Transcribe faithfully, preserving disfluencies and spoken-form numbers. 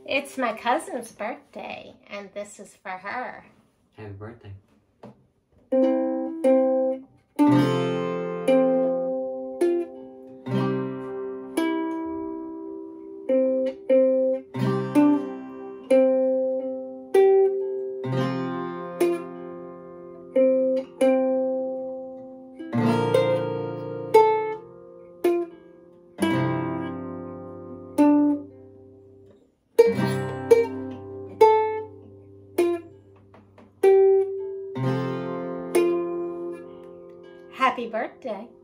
It's my cousin's birthday, and this is for her. Happy birthday. Happy birthday.